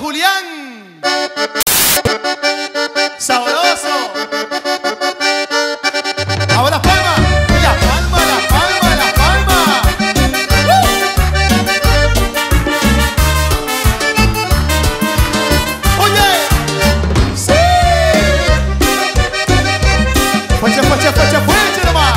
Julián. Sabroso. Ahora palma. La palma, la palma, la palma. Oye. Sí. Fuecha, fuecha, fuecha, fuecha nomás.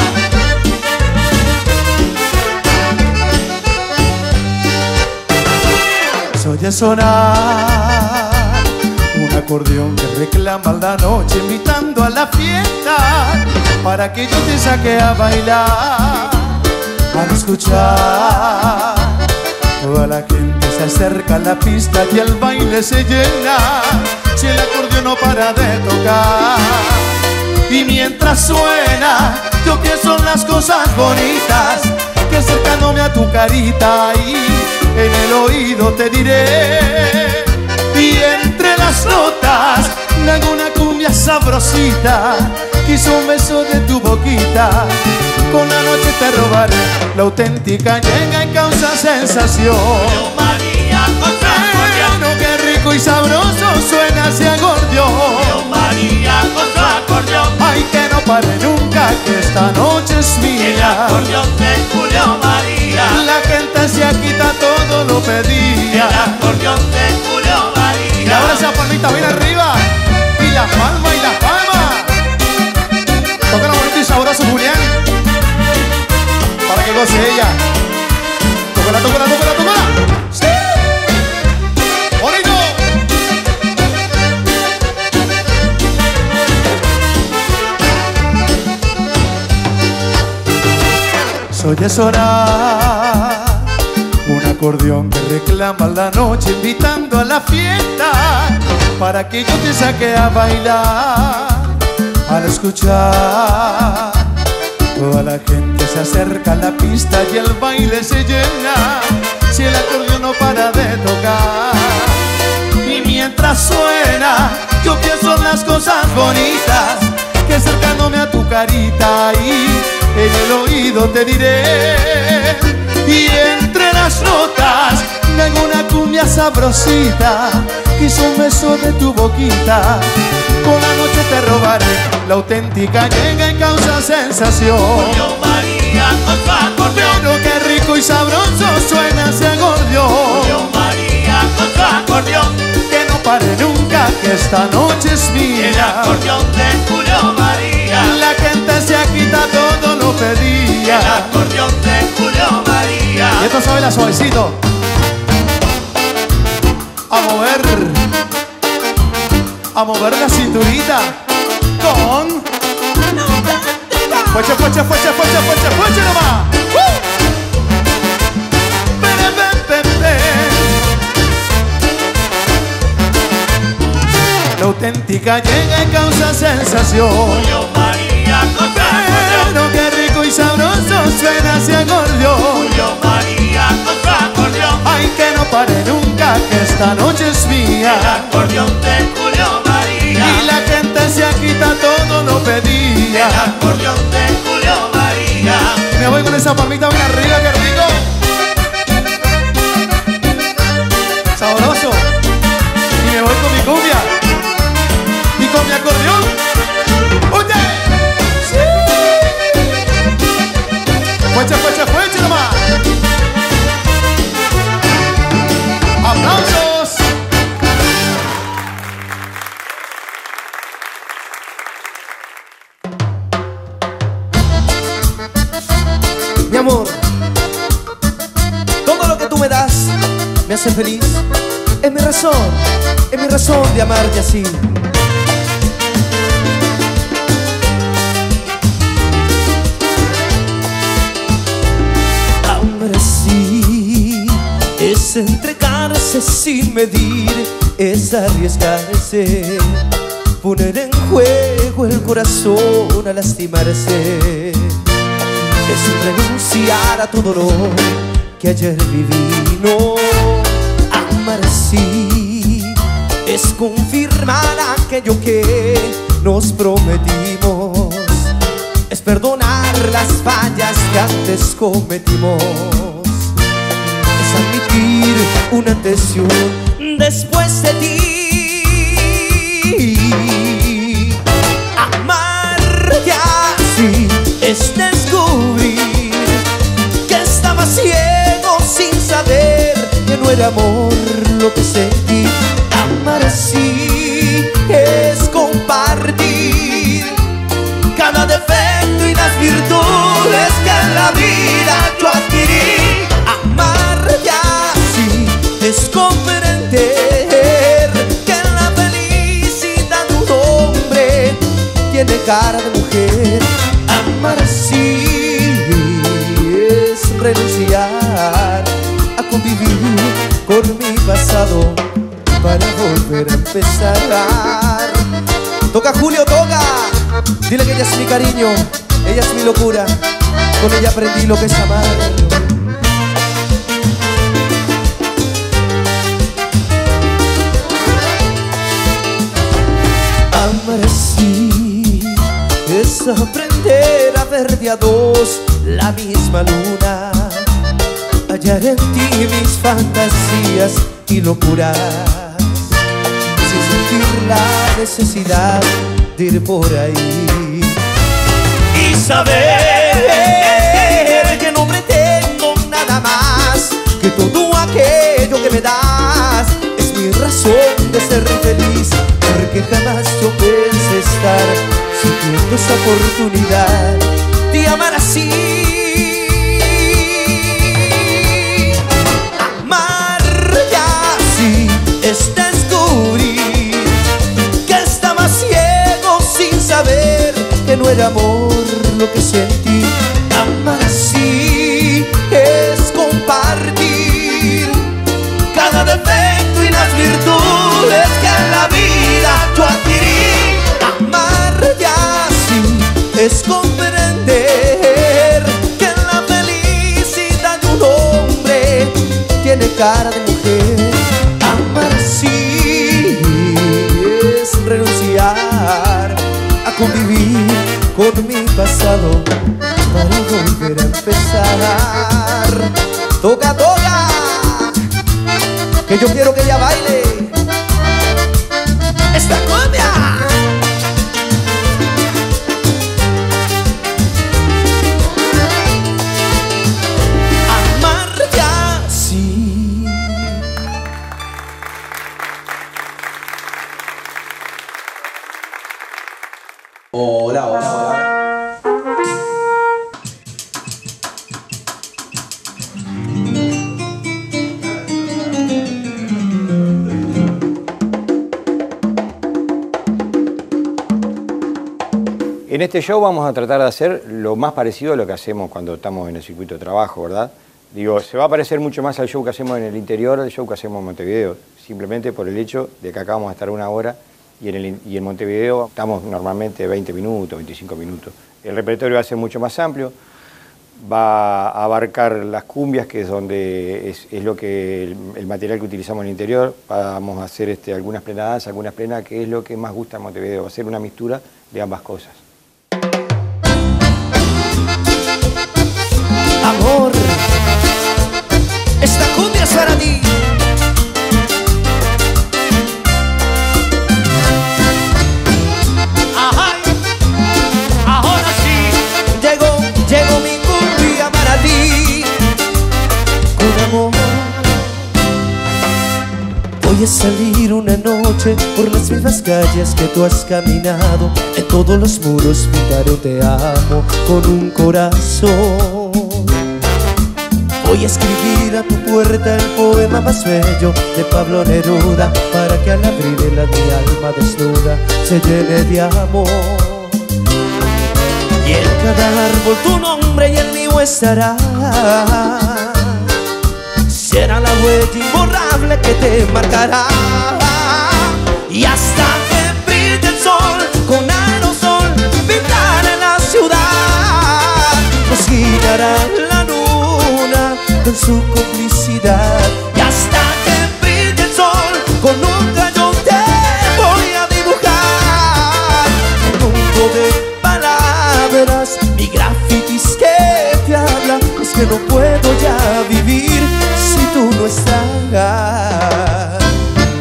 Oye sonar un acordeón que reclama la noche, invitando a la fiesta para que yo te saque a bailar. Al escuchar, toda la gente se acerca a la pista y el baile se llena, si el acordeón no para de tocar. Y mientras suena, yo pienso en las cosas bonitas que acercándome a tu carita y en el oído te diré. Y entre las notas de alguna cumbia sabrosita, quiso un beso de tu boquita. Con la noche te robaré, la auténtica llega y causa sensación. Yo María con su acordeón. Bueno, qué rico y sabroso suena ese acordeón. Yo María con su acordeón. Ay, que no pare nunca, que esta noche es El mía. acordeón de Julio María. La gente se quita todo lo pedía. El acordeón de Julio María. Y ahora esa palmita bien arriba. Y la palma, y la palma. Toca la bonito y sabroso Julián, para que goce ella. Tócala, tócala, tócala, tócala. ¡Sí! ¡Bonito! Oye sonar un acordeón que reclama la noche, invitando a la fiesta para que yo te saque a bailar. Al escuchar, toda la gente se acerca a la pista y el baile se llena, si el acordeón no para de tocar. Y mientras suena, yo pienso en las cosas bonitas que acercándome a tu carita y en el oído te diré. Y entre las notas de alguna cumbia sabrosita, quiso un beso de tu boquita. Con la noche te robaré, la auténtica llega y causa sensación. Julio María con su acordeón. Pero qué rico y sabroso suena ese acordeón. Julio María con su acordeón. Que no pare nunca, que esta noche es El mía. acordeón de Julio María. La gente se quita todo lo pedía. El acordeón de Julio María. Y esto sabe la suavecito. A mover la cinturita con fuecha, fuecha, fuecha, fuecha, fuecha, fuecha nomás. Pe, pe, pe, pe. La auténtica llega y causa sensación. Julio María con su acordeón. Pero qué rico y sabroso suena ese acordeón. Julio María con su acordeón. Ay, que no pare nunca, que esta noche es El mía. acordeón de Julio María. Y la gente se quita todo lo El pedía. acordeón de Julio María. Me voy con esa palmita bien arriba, qué rico. Sabroso. Y me voy con mi cumbia y con mi acordeón. ¡Oye! ¡Sí! Fuecha, fuecha, fuecha nomás. ¡Aplausos! Mi amor, todo lo que tú me das me hace feliz. Es mi razón de amarte así. Amar así es entregarse sin medir, es arriesgarse, poner en juego el corazón a lastimarse. Es renunciar a todo lo que ayer viví. No, amar así es confirmar aquello que nos prometimos. Es perdonar las fallas que antes cometimos. Es admitir un antes y un después de ti. Amarte así es descubrir que estaba ciego sin saber que no era amor lo que sentí. Amar así es compartir cada defecto y las virtudes que en la vida yo adquirí. Amarte así es comprender que la felicidad de un hombre tiene cara de mujer. Amar así es renunciar a convivir con mi pasado para volver a empezar. Toca Julio, toca. Dile que ella es mi cariño, ella es mi locura. Con ella aprendí lo que es amar. Amar así es aprender a ver de a dos la misma luna, hallar en ti mis fantasías y locuras, sin sentir la necesidad de ir por ahí y saber que no pretendo nada más, que todo aquello que me das es mi razón de ser feliz, porque jamás yo pensé estar sintiendo esa oportunidad de amar así. Amarte así es descubrir que estaba ciego sin saber que no era amor lo que sentí. Amar así es compartir cada defecto y las virtudes que en la vida yo adquirí. Amarte así es comprender que la felicidad de un hombre tiene cara de mujer. Amar así es renunciar a convivir con mi pasado para volver a empezar. Toca, toca, que yo quiero que ella baile esta cumbia. Amarte así. Hola, hola, hola. En este show vamos a tratar de hacer lo más parecido a lo que hacemos cuando estamos en el circuito de trabajo, ¿verdad? Digo, se va a parecer mucho más al show que hacemos en el interior del show que hacemos en Montevideo, simplemente por el hecho de que acá vamos a estar una hora y en Montevideo estamos normalmente 20 minutos, 25 minutos. El repertorio va a ser mucho más amplio, va a abarcar las cumbias, que es donde es lo que el material que utilizamos en el interior. Vamos a hacer algunas plenadas, algunas plenas, que es lo que más gusta en Montevideo, va a ser una mixtura de ambas cosas. Amor, esta cumbia es para ti. Ajá, ahora sí. Llegó mi cumbia para ti. Con amor voy a salir una noche por las mismas calles que tú has caminado. En todos los muros pintaré te amo con un corazón. Voy a escribir a tu puerta el poema más bello de Pablo Neruda, para que al abrirla mi alma desnuda se llene de amor. Y en cada árbol tu nombre y el mío estará. Será la huella imborrable que te marcará. Y hasta que brille el sol con aerosol pintará la ciudad. Nos guiará la luna con su complicidad. Y hasta que brille el sol con un crayón te voy a dibujar un mundo de palabras, mi grafitis que te habla. Es que no puedo ya vivir si tú no estás.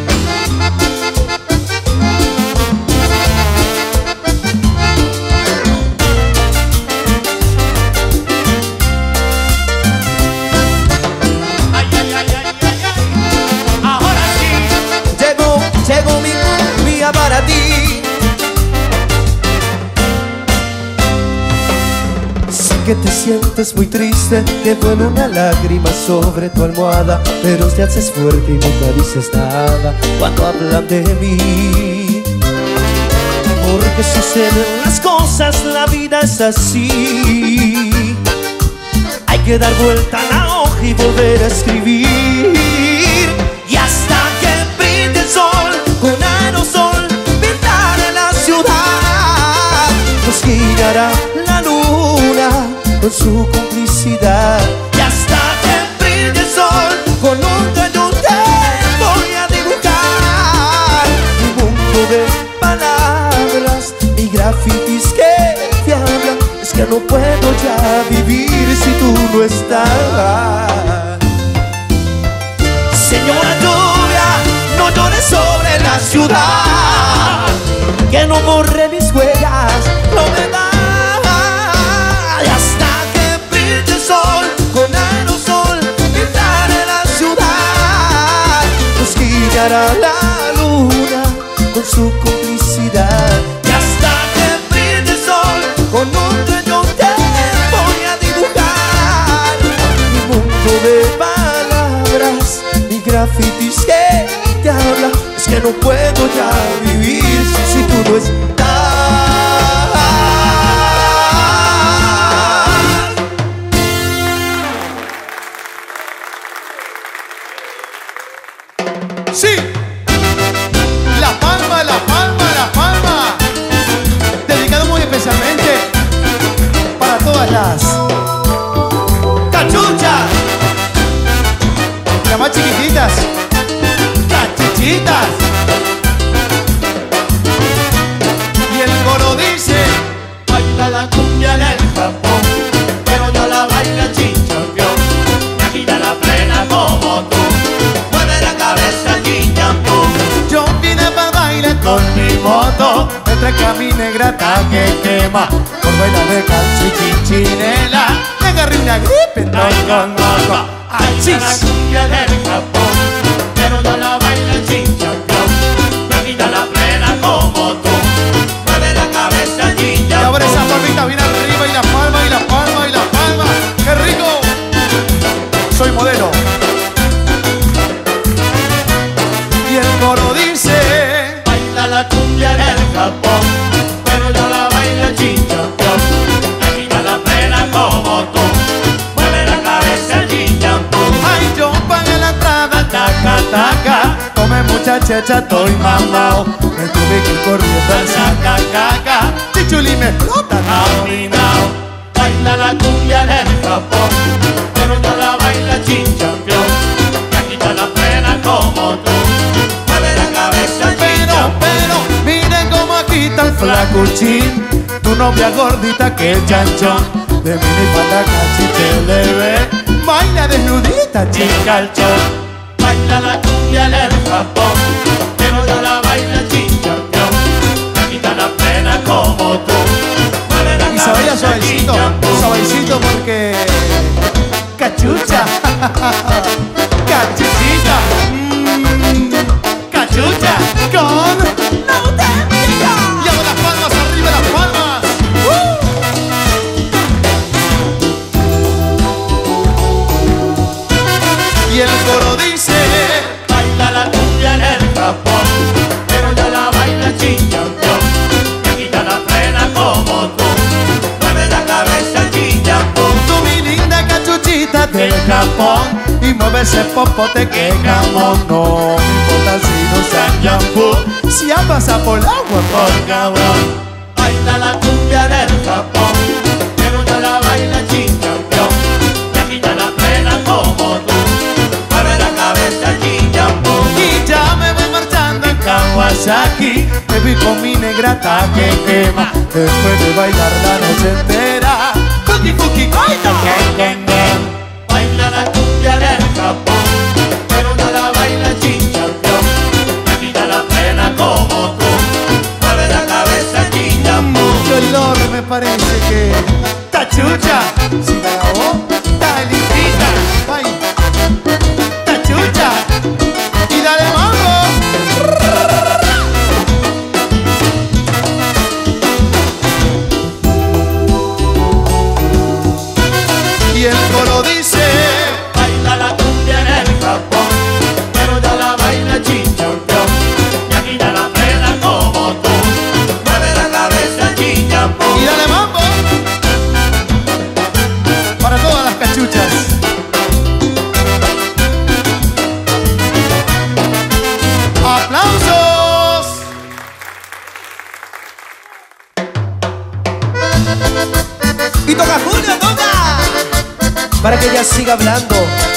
que te sientes muy triste, que vuela una lágrima sobre tu almohada, pero te haces fuerte y nunca dices nada cuando hablan de mí. Porque suceden las cosas, la vida es así. Hay que dar vuelta a la hoja y volver a escribir. Y hasta que brille el sol con aerosol, pintará la ciudad. Nos guiará la luna con su complicidad. Y hasta que brille el sol con un dedo te voy a dibujar mi mundo de palabras y grafitis que te hablan. Es que no puedo ya vivir si tú no estás. Señora lluvia, no llores sobre la ciudad, que no borre mis huellas, no me da. Y hasta que brille el sol con aerosol, pintaré la ciudad. Nos guiará la luna con su complicidad. Y hasta que brille el sol con un crayón te voy a dibujar mi mundo de palabras, mi grafitis que te habla. Es que no puedo ya vivir si tú no estás. Sí, la palma, la palma, la palma. Dedicado muy especialmente para todas las cachuchas, las más chiquititas, cachichitas. Y el coro dice: Baila la cumbia en el Japón, pero yo la bailo chinchorrión. Me agita la plena como tú, mueve la cabeza chinchampú. yo vine para bailar con mi moto, entre camina grata que quema, por bailar de calcio y chinchinela, me agarré una gripe, no conozco. Baila la cumbia en el Japón, pero yo la bailo chinchorrión. Me agita la plena como tú, mueve la cabeza Y chinchampú. ahora esa palmita viene arriba y la palma y la palma y la palma. ¡Qué rico! Soy modelo. Y el coro dice: Baila la cumbia en el Japón, pero yo la bailo chinchorrión. Me agita la plena como tú, mueve la cabeza chinchampú. ay, yo pagué la entrada, taca, taca. Come mucha checha, estoy mamao. Me tuve que ir corriendo al saca, caca. Chichuli me explota, Dominao. Baila la cumbia en el Japón, pero yo la bailo chinchorrión. Me agita la plena como tú, mueve la cabeza chinchampú. pero, miren cómo aquí está el flacuchín, tu novia gordita que el chanchón, de mini falda cachite le ve, baila desnudita, chica el chon. Baila la cumbia en el Japón, pero yo la bailo chinchorrión. Me agita la plena como tú, mueve la Y se baila cabeza suavecito, chinchampú. suavecito porque cachucha, cachuchita, cachucha con Nauténtica. Y ahora las palmas arriba, las palmas. Y el coro dice: Baila la cumbia en el Japón, pero yo la bailo chinchorrión. Me agita la plena como tú, mueve la cabeza chinchampú. tú mi linda cachuchita del Japón, y mueve ese popote que jamón. No me importa si no usan shampoo, si ya pasa por el agua, por cabrón. Baila la cumbia en el Japón, pero yo la bailo chinchorrión. Me agita la plena como tú, mueve la cabeza chinchampú. Y ya me voy marchando en Kawasaki, me vi con mi negra hasta que quema, después de bailar la noche entera. Fuki fuki goita, Baila la cumbia en el Japón, pero yo la bailo chinchorrión. Me agita la plena como tú, mueve la cabeza chinchampú. mucho olor me parece que tachucha, si la acabó, está limpita, ay, tachucha, y dale mambo. Y toca Julio, toca, para que ella siga hablando.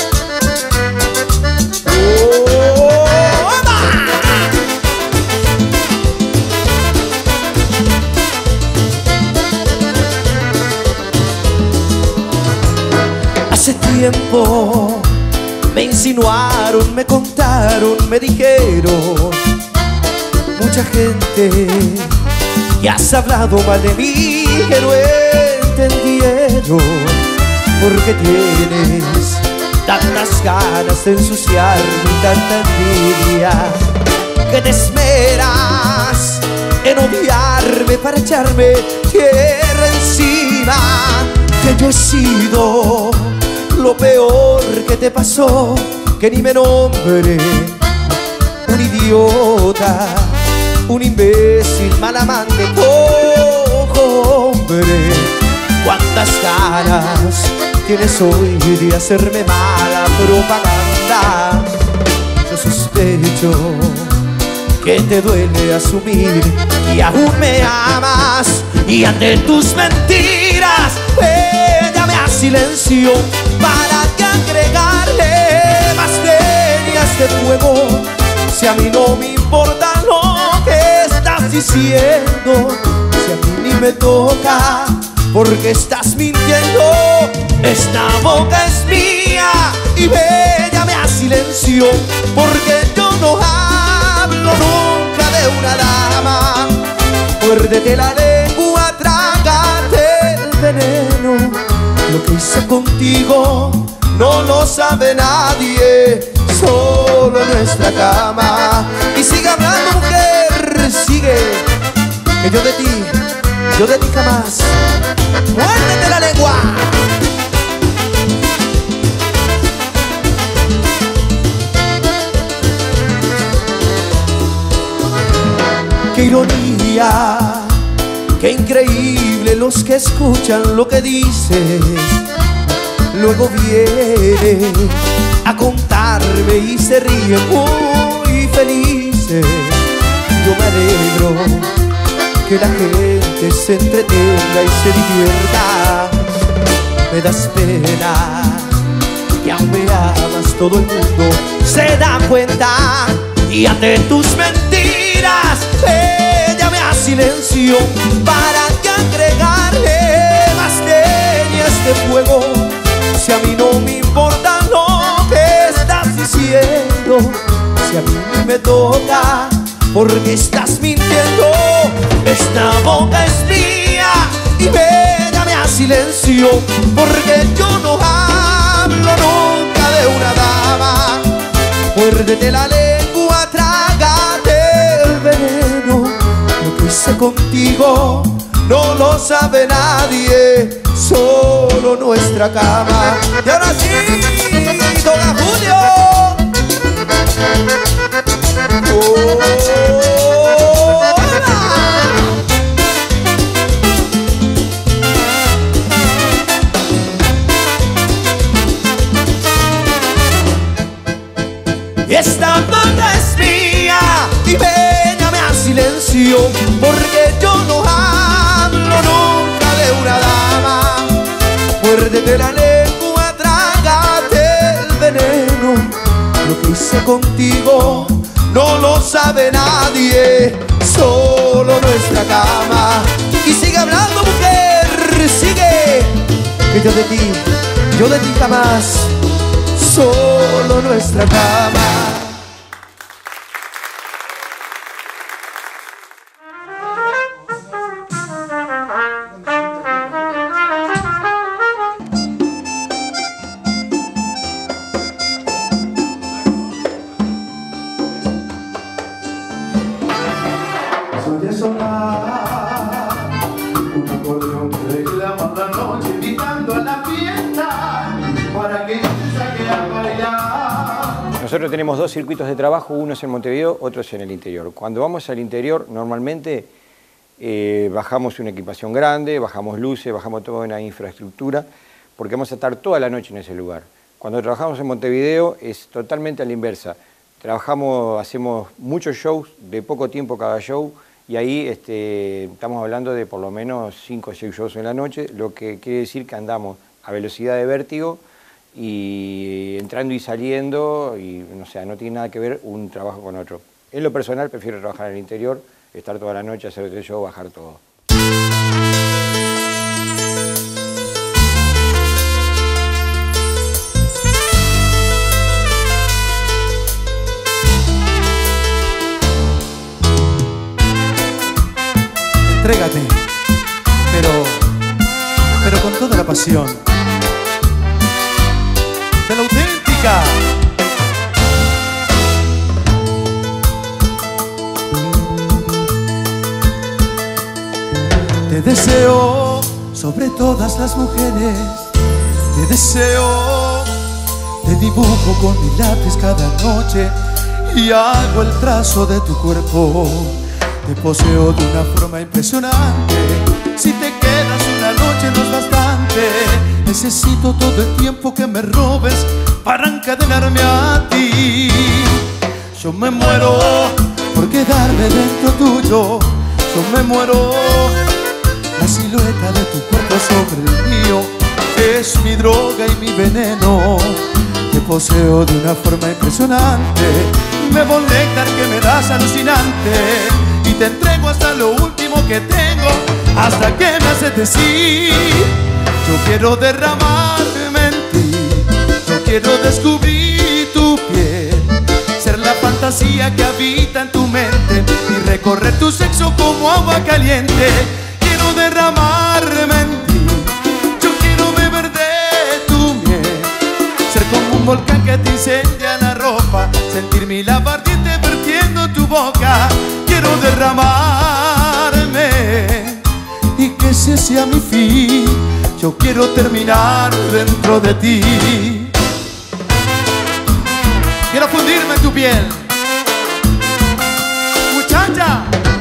Hace tiempo me insinuaron, me contaron, me dijeron mucha gente que has hablado mal de mí, que no entendieron por qué tienes tantas ganas de ensuciarme y tanta envidia, que te esmeras en odiarme para echarme tierra encima, que yo he sido lo peor que te pasó, que ni me nombre, un idiota, un imbécil, mal amante, poco hombre. Cuántas ganas tienes hoy de hacerme mala propaganda. Yo sospecho que te duele asumir y aún me amas, y ante tus mentiras ella me silencio. ¿Para qué agregarle más leña a este fuego si a mí no me importa lo que estás diciendo? Si a mí ni me toca, porque estás mintiendo. Esta boca es mía y ella me silencio, porque yo no hablo nunca de una dama. Muérdete la lengua, trágate el veneno. Lo que hice contigo no lo sabe nadie, solo en nuestra cama. Y sigue hablando, mujer, sigue, que yo de ti jamás. Muérdete la lengua. Qué ironía, qué increíble los que escuchan lo que dices, luego vienen a contarme y se ríen muy felices. Yo me alegro que la gente se entretenga y se divierta. Me das pena que aún me amas, todo el mundo se da cuenta, y ante tus mentiras ella me silencio. ¿Para qué agregarle más leña a este fuego si a mí no me importa lo que estás diciendo? Si a mí ni me toca, porque estás mintiendo. Esta boca es mía y ella me silencio, porque yo no hablo nunca de una dama. Muérdete la lengua, trágate el veneno. Lo que hice contigo no lo sabe nadie, solo nuestra cama. Y ahora sí, toca Julio. Esta boca es mía y ella me silencio, porque yo no hablo nunca de una dama. Muérdete la lengua, trágate el veneno. Lo que hice contigo no lo sabe nadie, solo nuestra cama. Y sigue hablando, mujer, sigue, que yo de ti jamás, solo nuestra cama. Soy sonar un acordeón que reclama la noche, invitando a la fiesta para que yo te saque a bailar. Nosotros tenemos dos circuitos de trabajo, uno es en Montevideo, otro es en el interior. Cuando vamos al interior, normalmente bajamos una equipación grande, bajamos luces, bajamos toda una infraestructura, porque vamos a estar toda la noche en ese lugar. Cuando trabajamos en Montevideo es totalmente a la inversa. Hacemos muchos shows, de poco tiempo cada show, Y ahí estamos hablando de por lo menos 5 o 6 shows en la noche, lo que quiere decir que andamos a velocidad de vértigo y entrando y saliendo, y o sea, no tiene nada que ver un trabajo con otro. En lo personal prefiero trabajar en el interior, estar toda la noche, hacer el show, bajar todo. Entrégate, pero con toda la pasión de la auténtica. Te deseo sobre todas las mujeres, te deseo, te dibujo con mi lápiz cada noche y hago el trazo de tu cuerpo. Te poseo de una forma impresionante. Si te quedas una noche no es bastante. Necesito todo el tiempo que me robes para encadenarme a ti. Yo me muero por quedarme dentro tuyo. Yo me muero. La silueta de tu cuerpo sobre el mío es mi droga y mi veneno. Te poseo de una forma impresionante. Bebo el néctar que me das alucinante y te entrego hasta lo último que tengo, hasta que me haces decir: yo quiero derramarme en ti, yo quiero descubrir tu piel, ser la fantasía que habita en tu mente y recorrer tu sexo como agua caliente. Quiero derramarme en ti, yo quiero beber de tu miel, ser como un volcán que te incendia la ropa, sentir mi lava ardiente vertiendo tu boca. Quiero derramarme y que ese sea mi fin. Yo quiero terminar dentro de ti. Quiero fundirme en tu piel, muchacha.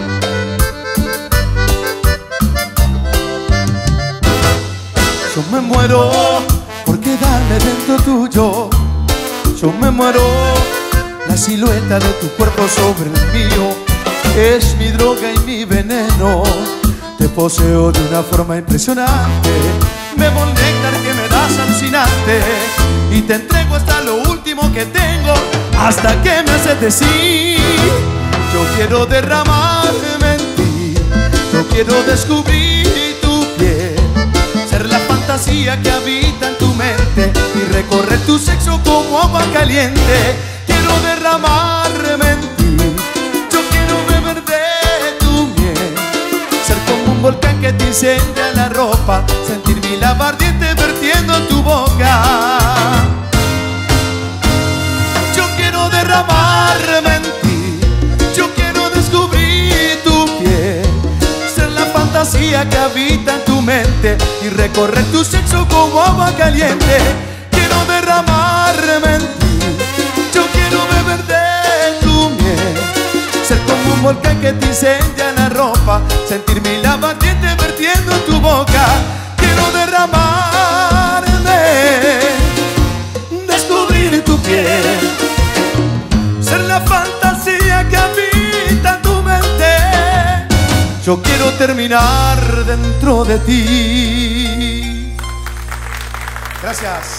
Yo me muero por quedarme dentro tuyo. Yo me muero. La silueta de tu cuerpo sobre el mío es mi droga y mi veneno. Te poseo de una forma impresionante. Bebo el néctar que me das alucinante y te entrego hasta lo último que tengo, hasta que me haces decir: yo quiero derramarme en ti, yo quiero descubrir tu piel, ser la fantasía que habita en tu mente y recorrer tu sexo como agua caliente. Quiero derramarme en ti, yo quiero beber de tu miel, ser como un volcán que te incendia la ropa, sentir mi lava ardiente vertiendo en tu boca. Yo quiero derramarme en ti, yo quiero descubrir tu piel, ser la fantasía que habita en tu mente y recorrer tu sexo como agua caliente. Quiero derramarme en ti, yo quiero beber de tu miel, ser como un volcán que te incendia la ropa, sentir mi lava ardiente vertiendo en tu boca. Quiero derramarme, descubrir tu piel, ser la fantasía que habita en tu mente. Yo quiero terminar dentro de ti. Gracias.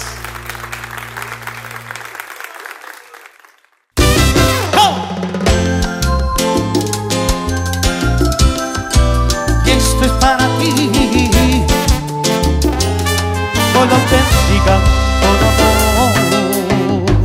Esto es para ti, con la auténtica, con amor.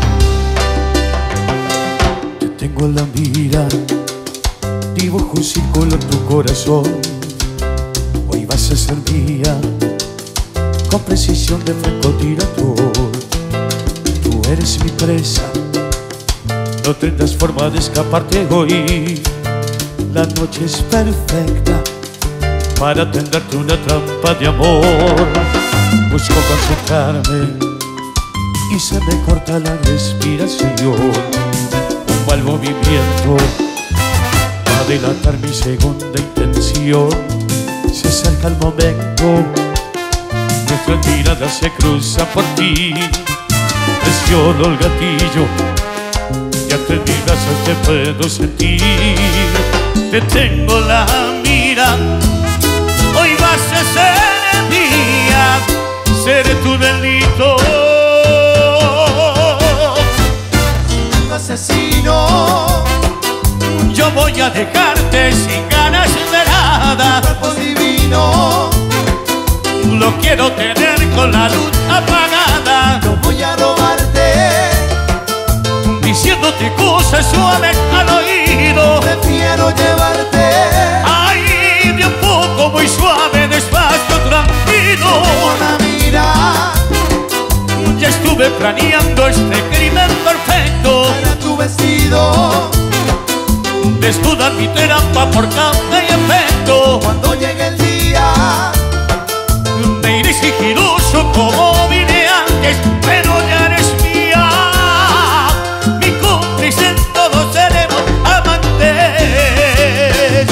Te tengo en la mira, dibujo un círculo en tu corazón. Hoy vas a ser mía, con precisión de francotirador. Tú eres mi presa, no tendrás forma de escaparte hoy. La noche es perfecta para tenderte una trampa de amor. Busco concentrarme y se me corta la respiración. Un mal movimiento va a delatar mi segunda intención. Se acerca el momento, nuestras miradas se cruzan por ti. Presiono el gatillo y a que en mi brazo te puedo sentir. Te tengo la mira, hoy vas a ser mía, seré tu delito. Asesino, yo voy a dejarte sin ganas de nada. cuerpo divino, Lo quiero tener con la luz apagada, no voy a robarte, diciéndote cosas suaves al oído. prefiero llevarte. Ay, de a poco, muy suave, despacio, tranquilo. Una mira, Ya estuve planeando este crimen perfecto. para tu vestido, Desnuda mi trampa por causa y efecto. cuando llegue el día, Me iré sigiloso como vine antes, pero ya eres mía. Mi cómplice en todos seremos amantes.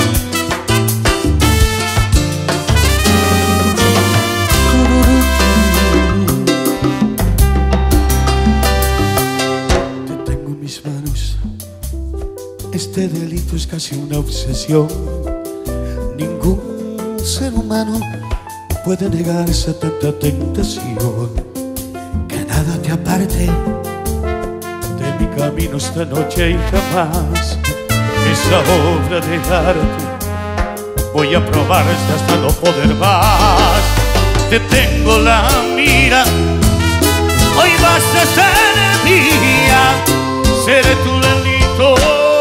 te tengo en mis manos. Este delito es casi una obsesión. Ningún ser humano puede negarse a tanta tentación. Que nada te aparte De mi camino esta noche y jamás esa obra de arte voy a probar hasta no poder más. Te tengo la mira, hoy vas a ser mía, seré tu delito.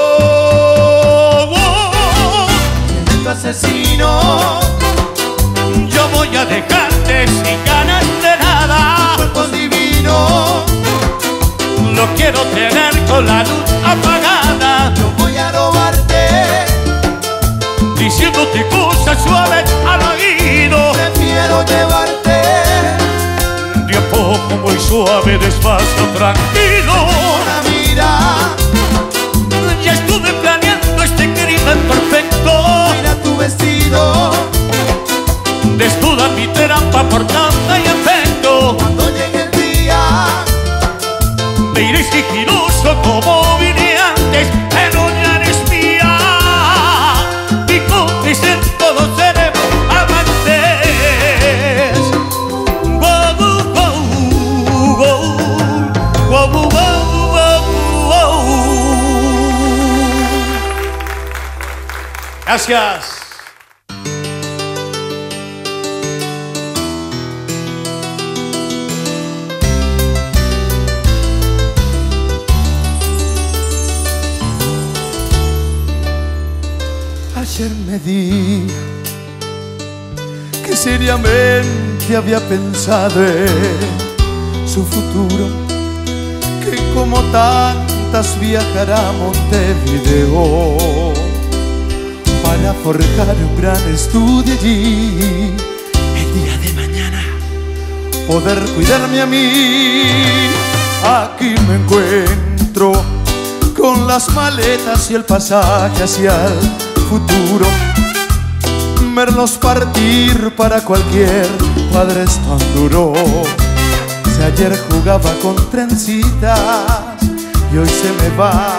tu asesino, Yo voy a dejarte sin ganas de nada. cuerpo divino, Lo quiero tener con la luz apagada, no voy a robarte, diciéndote cosas suaves al oído. prefiero llevarte. De a poco, muy suave, despacio, tranquilo. Una mira, Ya estuve planeando este crimen perfecto. mira tu vestido, Desnuda mi trampa por tanta y efecto. cuando llegue el día, Me iré sigiloso como vine antes, pero ya eres mía. Mi cómplice en todos seremos amantes. Wow, wow, wow, wow, wow, wow, wow. Gracias. ayer me dijo que seriamente había pensado en su futuro, que como tantas viajará a Montevideo para forjar un gran estudio allí, el día de mañana poder cuidarme a mí. Aquí me encuentro con las maletas y el pasaje hacia el futuro, verlos partir para cualquier padre es tan duro. Si ayer jugaba con trencitas y hoy se me va,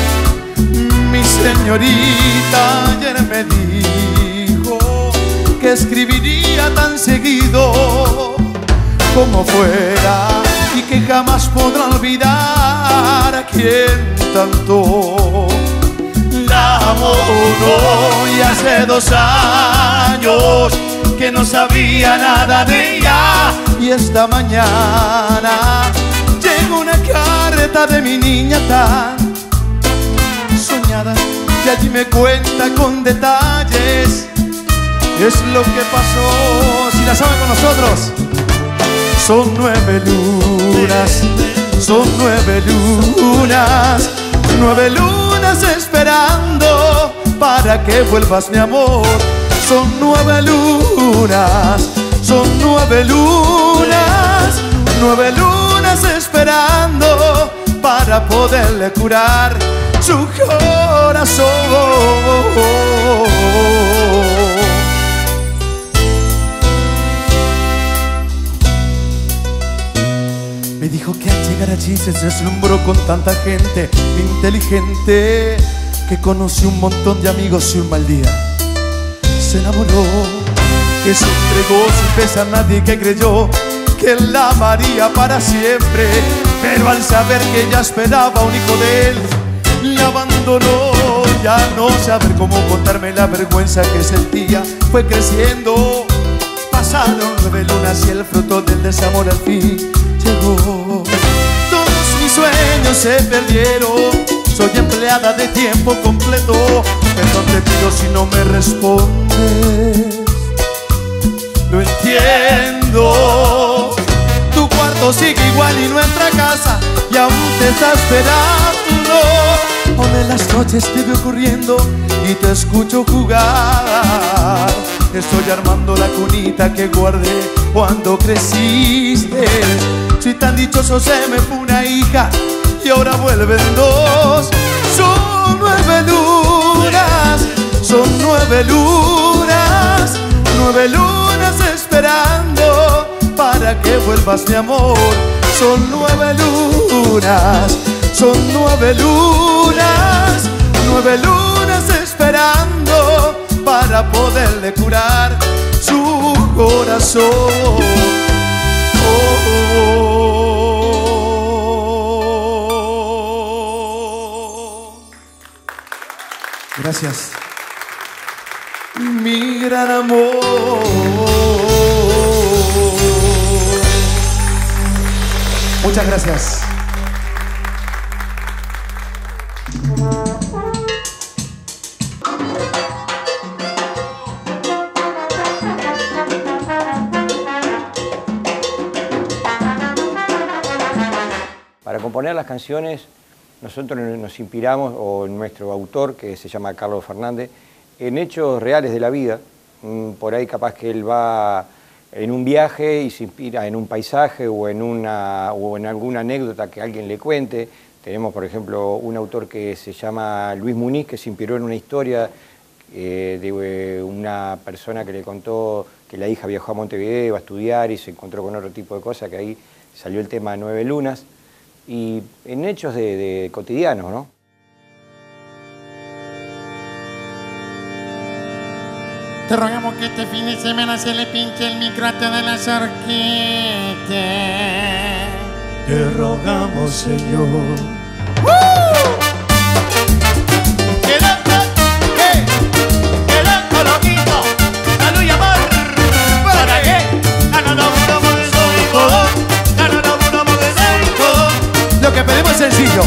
mi señorita ayer me dijo que escribiría tan seguido como fuera y que jamás podrá olvidar a quien tanto la amó. Y hace 2 años que no sabía nada de ella, y esta mañana llegó una carta de mi niña tan soñada, y allí me cuenta con detalles es lo que pasó. Si la saben con nosotros, son 9 lunas, son 9 lunas, 9 lunas esperando para que vuelvas, mi amor. Son 9 lunas, son 9 lunas, 9 lunas esperando para poderle curar su corazón. Mi Me dijo que al llegar allí se deslumbró con tanta gente inteligente, que conoció un montón de amigos y un mal día se enamoró, que se entregó sin pesar nadie, que creyó que la amaría para siempre, pero al saber que ella esperaba un hijo de él, la abandonó. Ya no saber cómo contarme la vergüenza que sentía fue creciendo. Pasaron 9 lunas y el fruto del desamor al fin llegó. Todos mis sueños se perdieron, soy empleada de tiempo completo. Perdón te pido si no me respondes, lo entiendo. Tu cuarto sigue igual y nuestra casa y aún te está esperando. Aún en las noches te veo corriendo y te escucho jugar. Estoy armando la cunita que guardé cuando creciste. Soy tan dichoso, se me fue una hija y ahora vuelven 2. Son 9 lunas, son 9 lunas, 9 lunas esperando para que vuelvas, mi amor. Son 9 lunas, son 9 lunas, 9 lunas esperando para poderle curar su corazón. Gracias, mi gran amor. Muchas gracias. Para componer las canciones, nosotros nos inspiramos, o nuestro autor, que se llama Carlos Fernández, en hechos reales de la vida. Por ahí capaz que él va en un viaje y se inspira en un paisaje o en alguna anécdota que alguien le cuente. Tenemos, por ejemplo, un autor que se llama Luis Muniz, que se inspiró en una historia de una persona que le contó que la hija viajó a Montevideo a estudiar y se encontró con otro tipo de cosas, que ahí salió el tema 9 lunas. Y en hechos de cotidianos, ¿no? Te rogamos que este fin de semana se le pinche el micro antes de las orquídeas. Te rogamos, Señor. ¡Qué loco, loquito! ¡Salud y amor! ¿Para qué? Lo que pedimos es sencillo.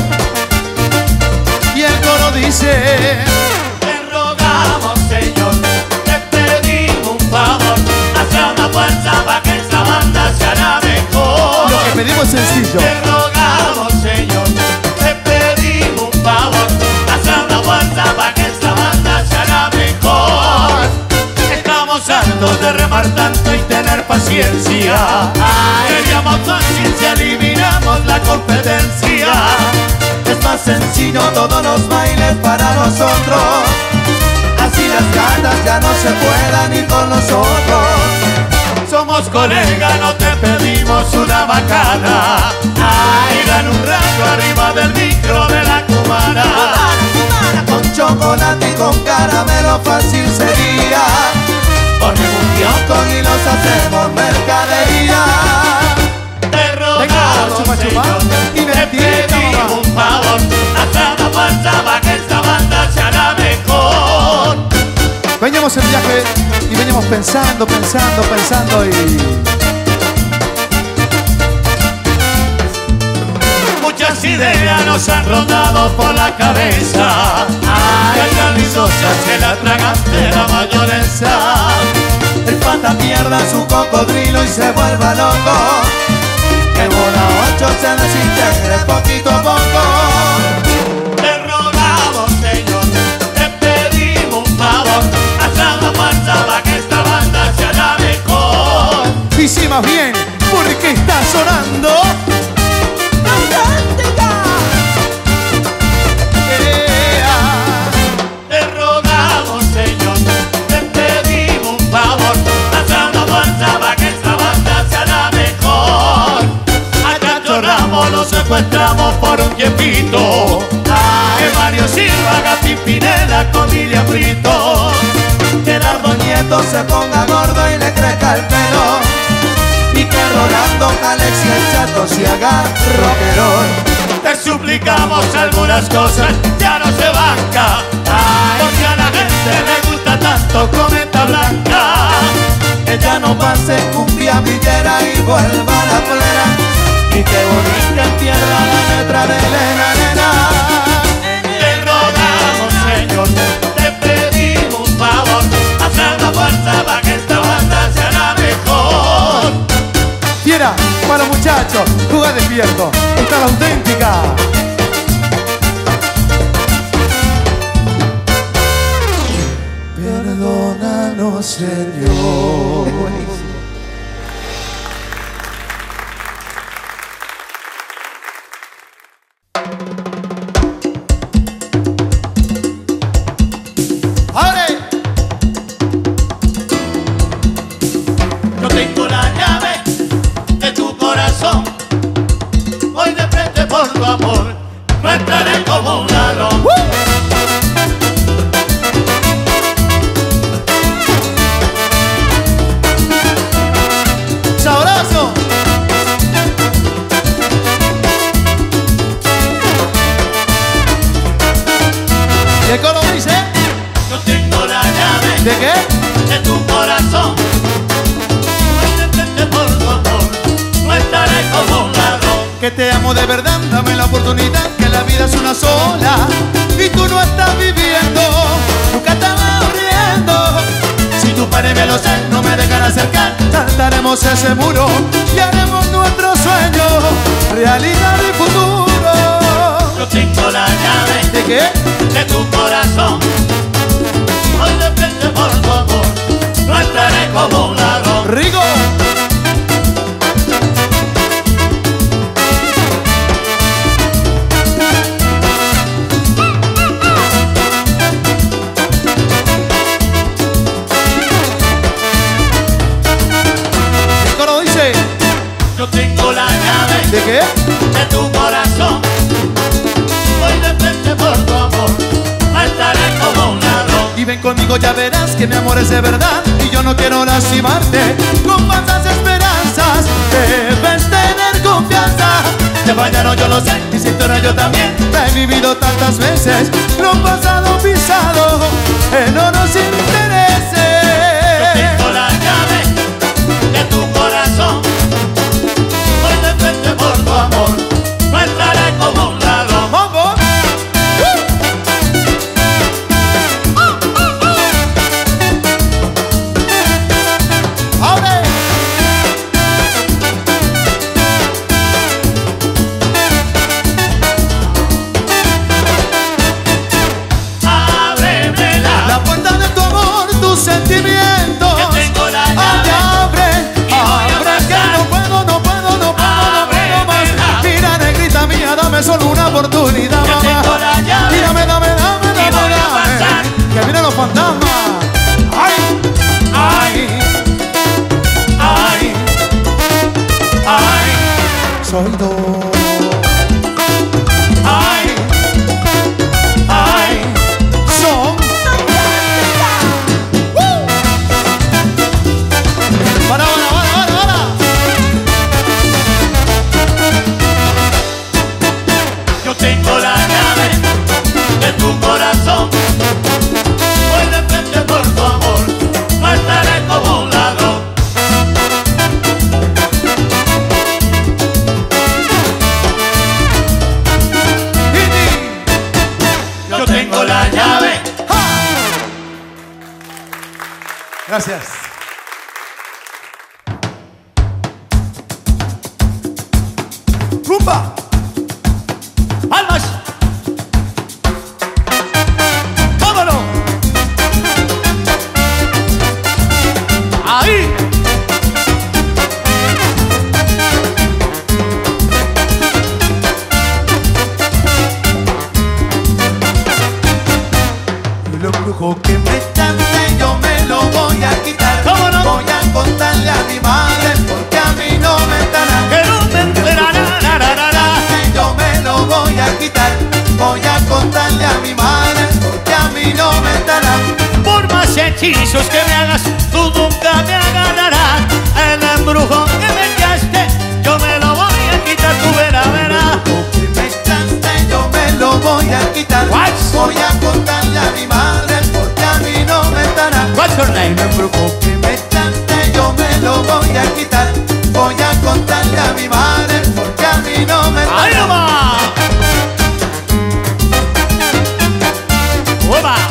Y el coro dice: Te rogamos, Señor, te pedimos un favor, haz una fuerza para que esta banda se haga mejor. Lo que pedimos es sencillo. Te rogamos, Señor, te pedimos un favor, haz una fuerza para que esta banda se haga mejor. Estamos hartos de remar tanto y tener paciencia. Queríamos conciencia, eliminamos la competencia. Es más sencillo todos los bailes para nosotros. Así las ganas ya no se puedan ir con nosotros. Somos colegas, no te pedimos una bacana. Ay, dan un rato arriba del micro de la cubana. Con chocolate y con caramelo fácil sería. Ponemos un kiosco y los hacemos mercadería. Te rogamos, Señor, y te pedimos un favor, haz una fuerza para que esta banda se haga mejor. Veníamos en viaje y veníamos pensando y... Muchas ideas nos han rondado por la cabeza. Ay, la risosa se la tragaste la mayonesa. El pata pierda su cocodrilo y se vuelva loco. Que bola 8 se desintegre poquito a poco. Te rogamos, Señor, te pedimos un favor, haz una fuerza para que esta banda se haga mejor. Y si más bien, porque está sonando Te rogamos, Señor, te pedimos un favor, haz una fuerza para que esta banda se haga mejor. A cachorra Yepito, Mario Silva, Agapín Pineda, con Lilian Brito. Que Dardo Nieto se ponga gordo y le crezca el pelo, y que Rolando, Alex y el Chato se haga rockerón. Te suplicamos algunas cosas, ya no se banca, porque a la gente le gusta tanto Cometa Blanca. Que ya no pase cumbia villera y vuelva a la plena, y que Bonita pierda la letra de Elena, nena. Te rogamos, Señor, te pedimos un favor, haz la fuerza para que esta banda sea la mejor. Fiera, para los muchachos, juega despierto, esta es la auténtica. Perdónanos, Señor. Yo tengo la llave de tu corazón, voy de frente por tu amor, no entraré como un ladrón. ¡Sabroso! ¿Qué coro dice? Yo tengo la llave ¿De qué? de tu corazón, voy de frente por tu amor, no estaré como un ladrón. Que te amo de verdad, dame la oportunidad, que la vida es una sola y tú no estás viviendo, nunca estás riendo. Si tu padre me lo sé, no me dejan acercar, saltaremos ese muro y haremos nuestro sueño realidad y futuro. Yo tengo la llave ¿De qué? de tu corazón, voy de frente por tu amor, no estaré como un ladrón. ¡Rigo! ¿Qué coro dice? Yo tengo la llave ¿De qué? de tu corazón, voy de frente por tu amor, no estaré como un ladrón. Y ven conmigo, ya verás que mi amor es de verdad y yo no quiero lastimarte con falsas esperanzas. Debes tener confianza. Te fallaron, yo lo sé, y si tú eres yo también. Te he vivido tantas veces lo pasado pisado en otros intereses. Yo tengo la llave de tu corazón, voy de frente por tu amor, no estaré como un ladrón. ¡Mambo! ¡Abre! Ábremela, La puerta de tu amor, tus sentimientos. que tengo la Ay, llave. abre, abre, que no puedo más. Mira, negrita mía, dame solo una oportunidad, Que tengo mamá. la llave. Y dame, Y voy a pasar. que vienen los fantasmas. Ay, ay, ay, ay. Soy dos. Ay, ay, son. Para. Yo tengo la llave de tu corazón, voy de frente por tu amor, no estaré como un ladrón. Yo tengo la llave. Gracias. ¡Rumba! ¡Palmas! ¡Vámonos! ¡Ahí! Y lo brujo que me cante yo me lo voy a quitar. ¿Cómo no? Voy a contarle a mi madre porque a mí no me estará. Que no me enterará, hechizos que me hagas, tú nunca me agarrarás. El embrujo que me echaste, yo me lo voy a quitar, tú verás, verás. Que me echaste, yo me lo voy a quitar. What? Voy a contarle a mi madre porque a mí no me estará. What's your name? El embrujo que me echaste, yo me lo voy a quitar. Voy a contarle a mi madre porque a mí no me estará. ¡Ahí nomás! ¡Uepa!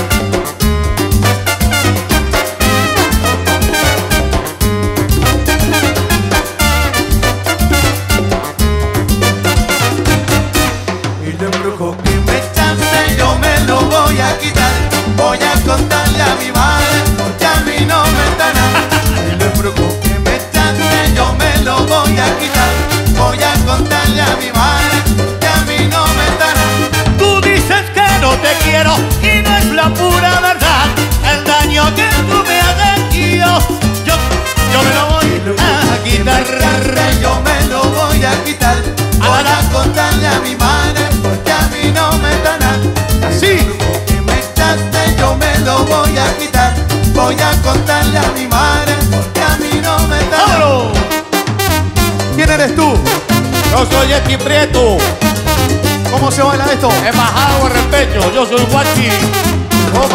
El embrujo que me echaste, yo me lo voy a quitar. Voy a contarle a mi madre porque a mí no me estará. El embrujo que me echaste, yo me lo voy a quitar. Voy a contarle a mi madre porque a mí no me estará. Tú dices que no te quiero y no es la pura verdad. El daño que tú me haces y yo me lo voy a quitar. Yo me lo voy a quitar. Voy a contarle a mi madre porque a mí no me estará. Así. El embrujo que me echaste, yo me lo voy a quitar. Voy a contarle a mi madre porque a mí no me estará. ¡Vámonos! ¿Quién eres tú? Yo soy Eti Prieto, ¿Cómo se baila esto? embajado de respeto, yo soy Guachi. Opa.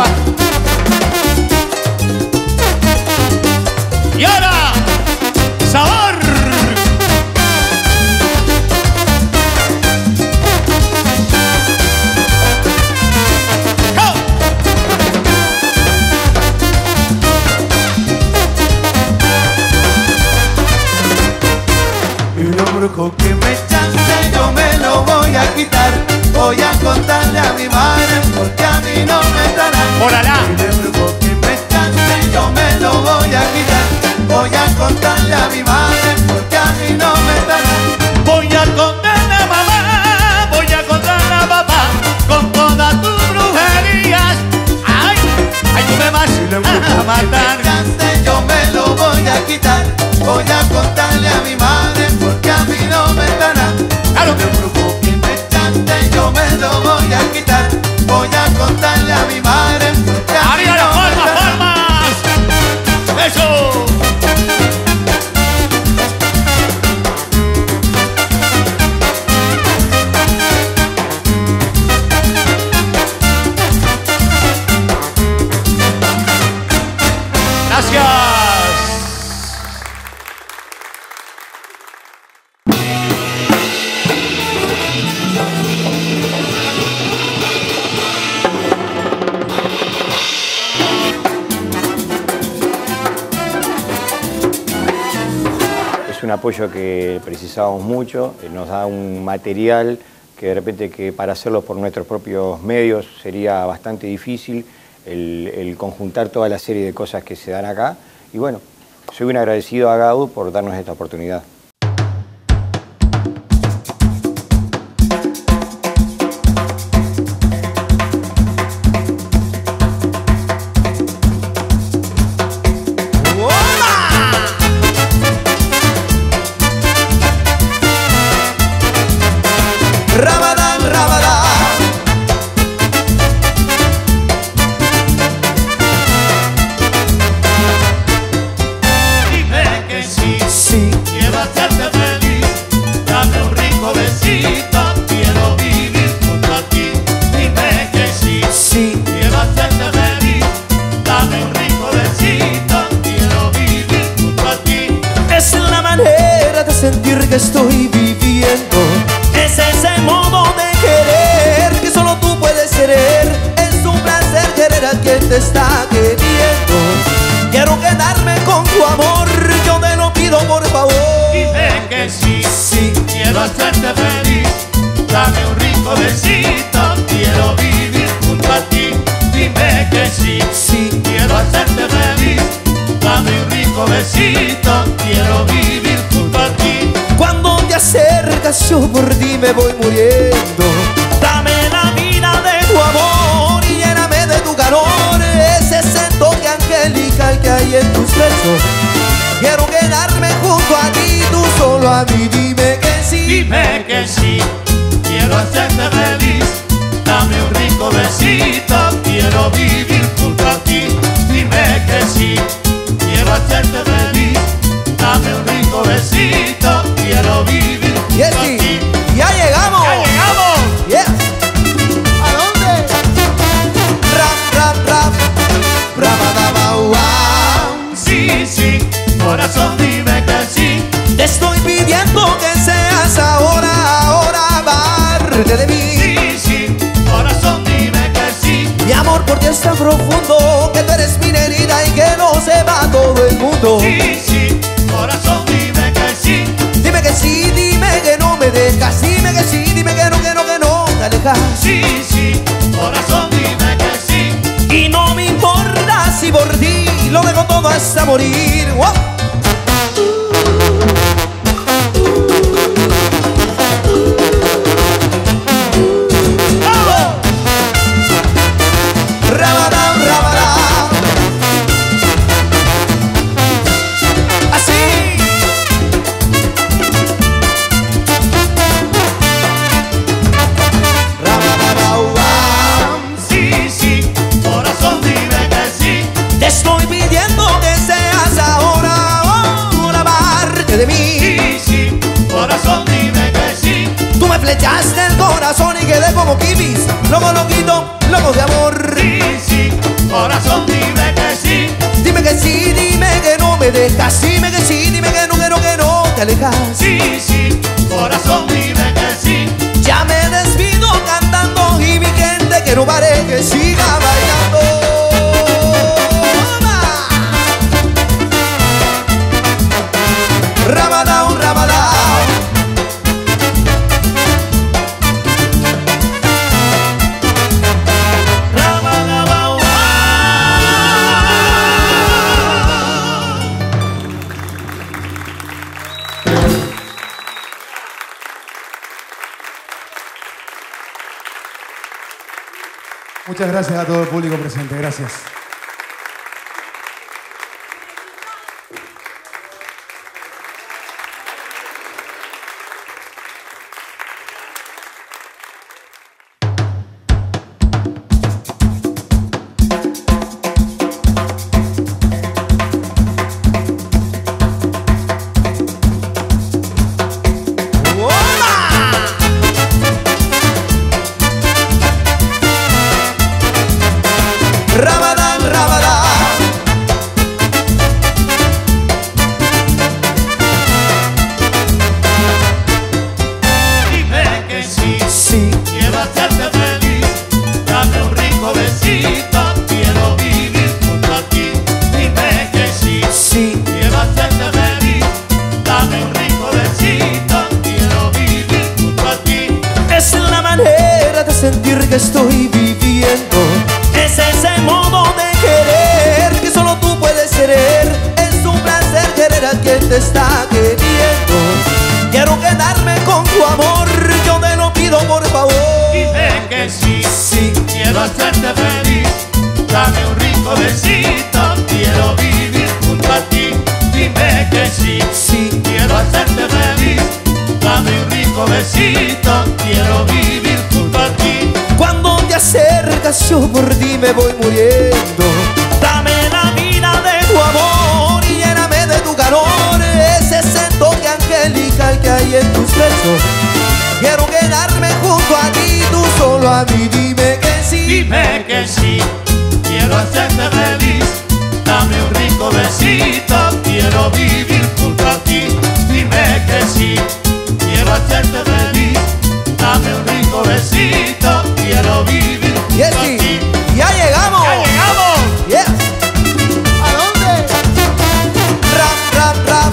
Y ahora, sabor. ¡Go! El embrujo que me echaste, yo me lo voy a quitar. Voy a contarle a mi madre porque a mí no me estará. ¡Órala! El embrujo que me echaste, yo me lo voy a quitar. Voy a contarle a mi madre porque a mí no me estará. Voy a contarle a mamá, voy a contarle a papá con todas tus brujerías. ¡Ay! ¡Ay, tú me vas El embrujo a que me matar! echaste, yo me lo voy a quitar. Voy a contarle a mi madre porque a mí no me estará. ¡Claro! El embrujo que me echaste, yo me lo voy a quitar. Voy a contarle a mi madre porque a mí ¡Arriba las no me palmas, estará. palmas! ¡Eso! Gracias. Es un apoyo que precisábamos mucho, nos da un material que de repente que para hacerlo por nuestros propios medios sería bastante difícil, el conjuntar toda la serie de cosas que se dan acá. Y bueno, soy un agradecido a Gadu por darnos esta oportunidad. Rabadán, rabadán. Dime que sí, Sí, quiero hacerte feliz. Dame un rico besito, quiero vivir junto a ti. Dime que sí, sí, quiero hacerte feliz. Dame un rico besito, quiero vivir junto a ti. es la manera de sentir que estoy viviendo. Es ese modo de querer que solo tú puedes querer. Es un placer querer a quien te está queriendo. Quiero quedarme con tu amor, yo te lo pido por favor. Dime que sí, Sí, quiero hacerte feliz. Dame un rico besito, quiero vivir junto a ti. Dime que sí, sí, quiero hacerte feliz. Dame un rico besito, quiero vivir junto a ti. cuando te acercas yo por ti me voy muriendo. Dame la vida de tu amor y lléname de tu calor. Es ese toque angelical que hay en tus besos. Quiero quedarme junto a ti, tú solo a mí dime que sí. Dime que sí, quiero hacerte feliz. Dame un rico besito, quiero vivir junto a ti. Dime hacerte feliz. Dame un rico besito, quiero vivir Y junto a ti. ya llegamos. ¡Ya llegamos! Yes. ¿A dónde? Rap, rap, rap. Rabadabauau. Sí, sí, corazón, dime que sí. Te estoy pidiendo que seas ahora parte de mí. Sí, sí, corazón, dime que sí. Mi amor por ti es tan profundo que tú eres mi herida y que no sepa todo el mundo. Sí, sí, corazón, dime que sí. Dime que sí, dime que no me dejas. Dime que sí, dime que no te alejas. Sí, sí, corazón, dime que sí. Y no me importa si por ti lo dejo todo hasta morir. ¡Wow! ¡Vamos! Rabadá, rabadá. Así. Rabadabauau. Sí, sí, corazón, dime que sí. Te estoy pidiendo que seas ahora parte de mí. Sí, sí, corazón, dime que sí. Tú me flechaste el corazón y quedé como kibis, loco, loquito, loco de amor. Sí, sí, corazón, dime que sí. Dime que sí, dime que no me dejas. Dime que sí, dime que no te alejas. Sí, sí, corazón, dime que sí. Ya me despido cantando y mi gente que no pare, que siga bailando. Rabadao, rabadao. Muchas gracias a todo el público presente. Gracias. Rabadán, rabadán. Dime que sí, Sí, quiero hacerte feliz. Dame un rico besito, quiero vivir junto a ti. Dime que sí, sí. quiero hacerte feliz. Dame un rico besito, quiero vivir junto a ti. Es la manera de sentir que estoy viviendo. Es ese modo de querer que solo tú puedes querer. Es un placer querer a quien te está queriendo. Quiero quedarme con tu amor, yo te lo pido por favor. Dime que sí, Sí, quiero hacerte feliz. Dame un rico besito, quiero vivir junto a ti. Dime que sí, sí. quiero hacerte feliz. Dame un rico besito, quiero vivir junto a ti. Cuando te acercas yo por ti me voy muriendo. Dame la vida de tu amor y lléname de tu calor. Es ese toque angelical que hay en tus besos. Quiero quedarme junto a ti, tú solo a mí. Dime que sí. Dime que sí, quiero hacerte feliz. Dame un rico besito, quiero vivir junto a ti. Dime que sí, quiero hacerte feliz. Dame un rico besito, quiero vivir junto Yes, a sí. ti. Ya llegamos. ¡Ya llegamos! Yes. ¿A dónde? Rap, rap, rap.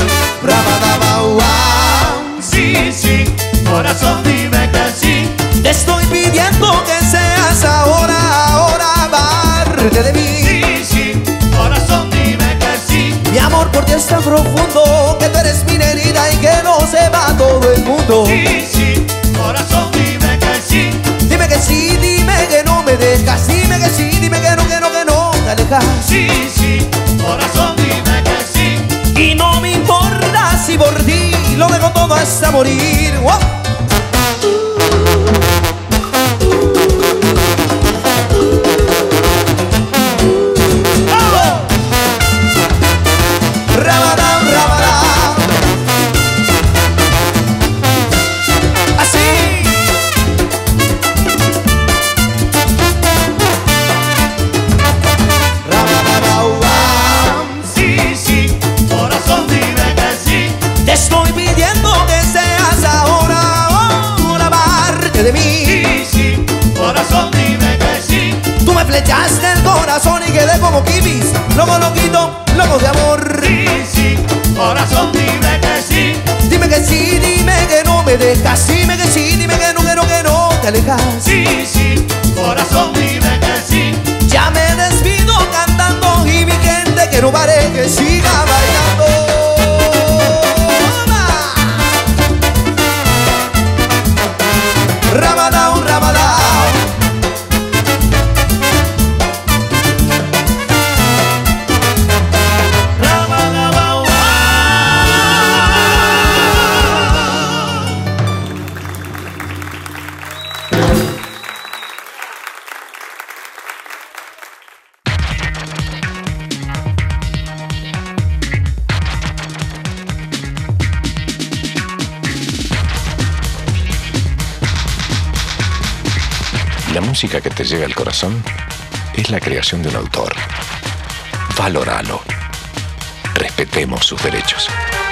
Rabadabauau. Sí, sí, corazón, dime que sí. Te estoy pidiendo que seas ahora parte de mí. Sí, sí, corazón, dime que sí. Mi amor por ti es tan profundo que tú eres mi herida y que no sepa todo el mundo. Sí, sí, corazón, dime que sí. Dime que sí, dime que no me dejas. Dime que sí, dime que no te alejas. Sí, sí, corazón, dime que sí. Y no me importa si por ti lo dejo todo hasta morir. ¡Wow! ¡Vamos! corazón dime que sí. Dime que sí, dime que no me dejas. Dime que sí, dime que no te alejas. Sí, sí, corazón dime que sí. Ya me despido cantando y mi gente que no pare, que siga bailando. Ramadao, Ramadao. La música que te llega al corazón es la creación de un autor. Valóralo. Respetemos sus derechos.